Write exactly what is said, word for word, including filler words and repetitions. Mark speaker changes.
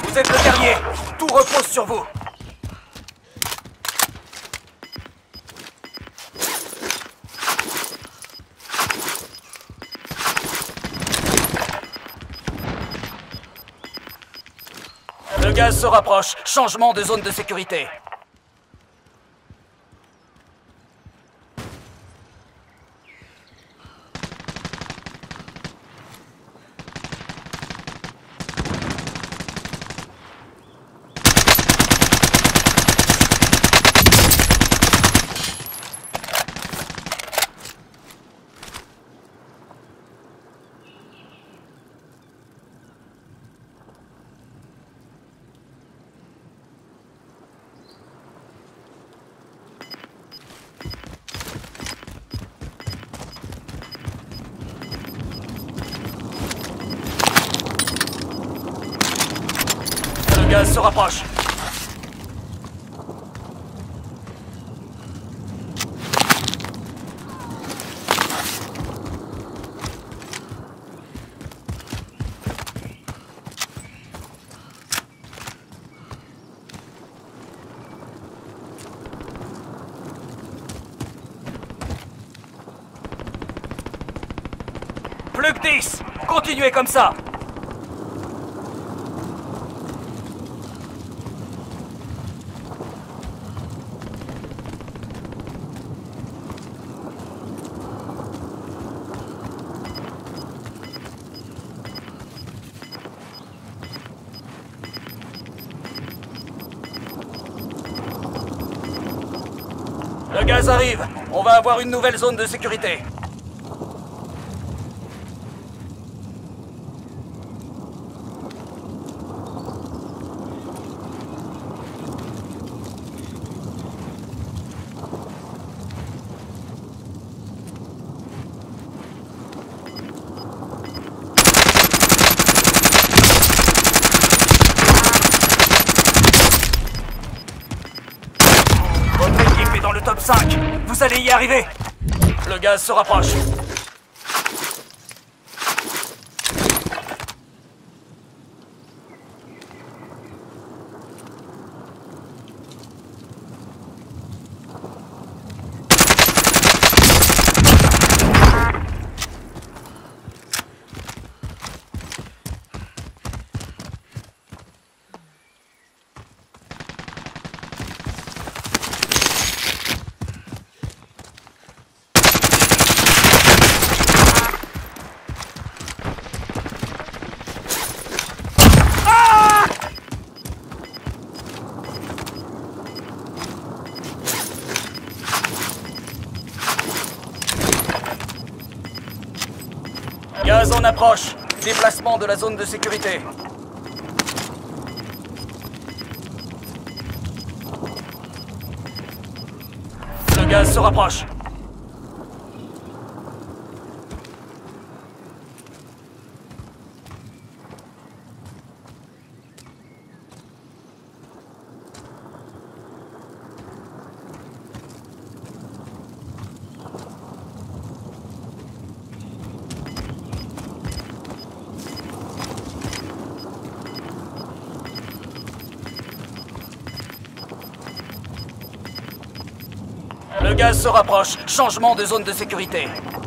Speaker 1: Vous êtes le dernier. Tout repose sur vous. Le gaz se rapproche. Changement de zone de sécurité. Le gaz se rapproche. Plus que dix. Continuez comme ça. Le gaz arrive. On va avoir une nouvelle zone de sécurité. Dans le top cinq, vous allez y arriver. Le gaz se rapproche. Gaz en approche. Déplacement de la zone de sécurité. Le gaz se rapproche. Le gaz se rapproche. Changement de zone de sécurité.